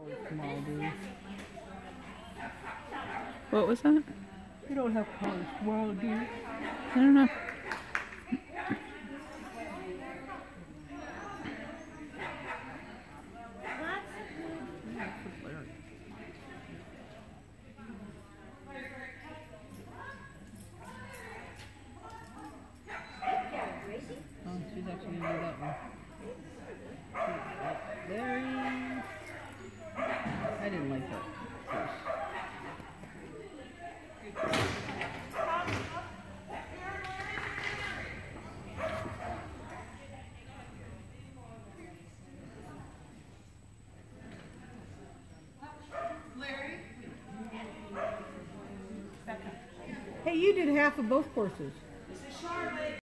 Small, dude. What was that? You don't have colors small, dude. I don't know. Oh, she's actually gonna do that one. Larry. I didn't like that fish. Hey, you did half of both courses.